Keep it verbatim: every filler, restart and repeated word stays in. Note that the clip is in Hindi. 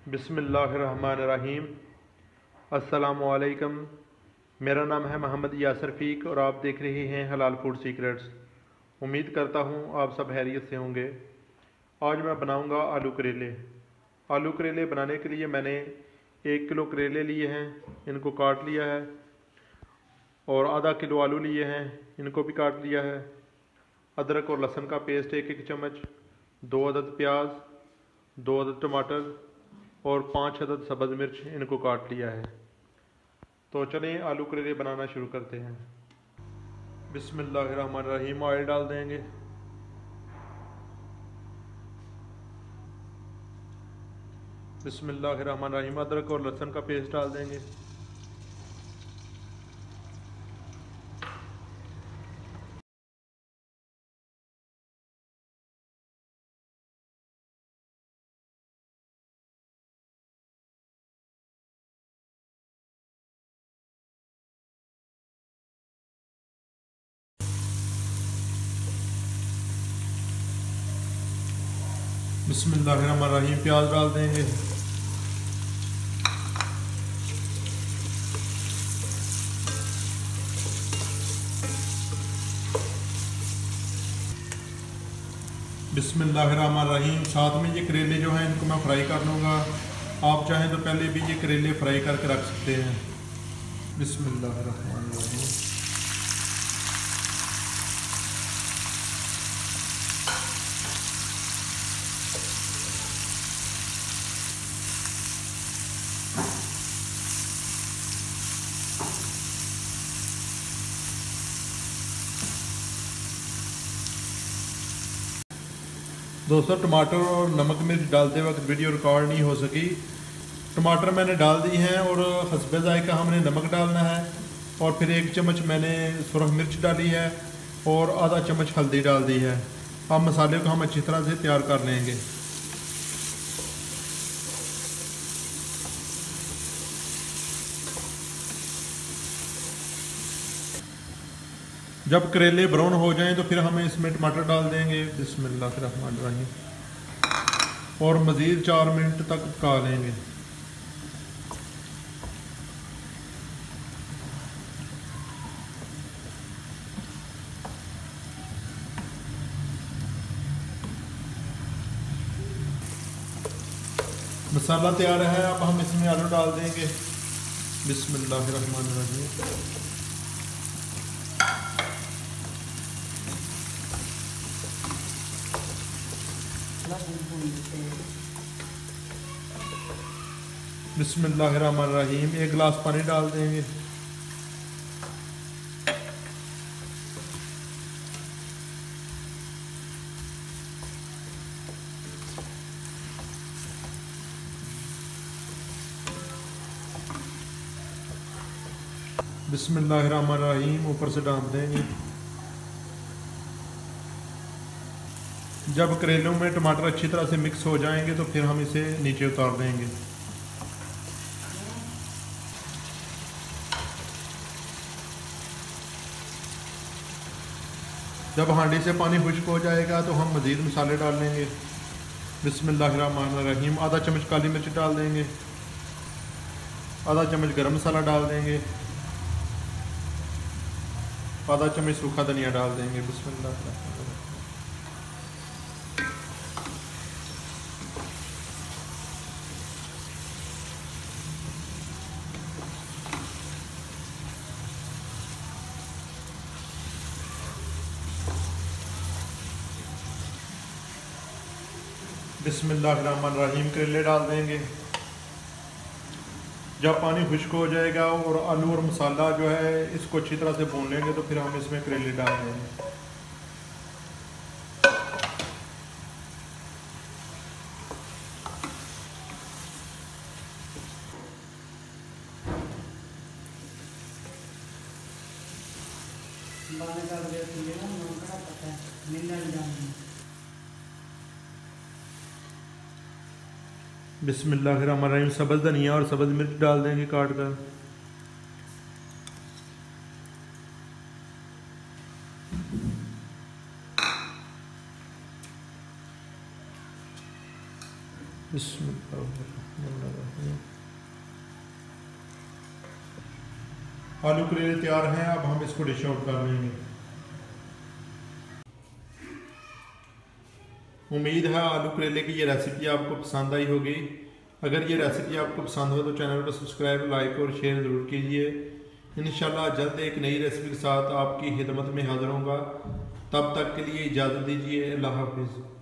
बिस्मिल्लाहिर्रहमानिर्रहीम। अस्सलामुअलैकुम। मेरा नाम है मोहम्मद यासर फ़ीक और आप देख रहे हैं हलाल फूड सीक्रेट्स। उम्मीद करता हूँ आप सब खैरियत से होंगे। आज मैं बनाऊँगा आलू करेले। आलू करेले बनाने के लिए मैंने एक किलो करेले लिए हैं, इनको काट लिया है, और आधा किलो आलू लिए हैं, इनको भी काट लिया है। अदरक और लहसुन का पेस्ट एक एक चम्मच, दो अदद प्याज, दो अदद टमाटर और पाँच अदद सब्ज़ मिर्च, इनको काट लिया है। तो चलें आलू करेले बनाना शुरू करते हैं। बिस्मिल्लाहिर्रहमानिर्रहीम। ऑयल डाल देंगे। बिस्मिल्लाहिर्रहमानिर्रहीम। अदरक और लहसुन का पेस्ट डाल देंगे। बिस्मिल्लाहिर्रहमानिर्रहीम। प्याज डाल देंगे। बिस्मिल्लाहिर्रहमानिर्रहीम। साथ में ये करेले जो हैं इनको मैं फ्राई कर लूँगा। आप चाहें तो पहले भी ये करेले फ्राई करके रख सकते हैं। बिस्मिल्लाहिर्रहमानिर्रहीम। दोस्तों, टमाटर और नमक मिर्च डालते वक्त वीडियो रिकॉर्ड नहीं हो सकी। टमाटर मैंने डाल दी हैं और हस्बे ज़ायका हमने नमक डालना है, और फिर एक चम्मच मैंने सुरख मिर्च डाली है और आधा चम्मच हल्दी डाल दी है। अब मसाले को हम अच्छी तरह से तैयार कर लेंगे। जब करेले ब्राउन हो जाएं तो फिर हम इसमें टमाटर डाल देंगे। बिस्मिल्लाहिर्रहमानिर्रहीम। और मज़ीद चार मिनट तक पका लेंगे। मसाला तैयार है, अब हम इसमें आलू डाल देंगे। बिस्मिल्लाहिर्रहमानिर्रहीम। बिस्मिल्लाहिर्रहमानिर्रहीम। एक गिलास पानी डाल देंगे। बिस्मिल्लाहिर्रहमानिर्रहीम। ऊपर से डाल देंगे। जब करेलों में टमाटर अच्छी तरह से मिक्स हो जाएंगे तो फिर हम इसे नीचे उतार देंगे। जब हांडी से पानी खुश्क हो जाएगा तो हम मज़ीद मसाले डाल लेंगे। बिस्मिल्लाहिर्रहमानिर्रहीम। आधा चम्मच काली मिर्च डाल देंगे, आधा चम्मच गरम मसाला डाल देंगे, आधा चम्मच सूखा धनिया डाल देंगे। बिस्मिल्लाहिर्रहमानिर्रहीम। बिस्मिल्लाहिर्रहमानिर्रहीम। करेले डाल देंगे। जब पानी खुश्क हो जाएगा और आलू और मसाला जो है इसको अच्छी तरह से भून लेंगे तो फिर हम इसमें करेले डाल देंगे। बिस्मिल्लाहिर्रहमानिर्रहीम। सब्ज़ धनिया और सब्ज़ मिर्च डाल देंगे काट कर। आलू करेले तैयार हैं। अब हम इसको डिश आउट कर लेंगे। उम्मीद है आलू करेले की ये रेसिपी आपको पसंद आई होगी। अगर ये रेसिपी आपको पसंद हो तो चैनल को सब्सक्राइब, लाइक और शेयर ज़रूर कीजिए। इंशाल्लाह जल्द एक नई रेसिपी के साथ आपकी खिदमत में हाज़िर होऊंगा। तब तक के लिए इजाज़त दीजिए। अल्लाह हाफिज़।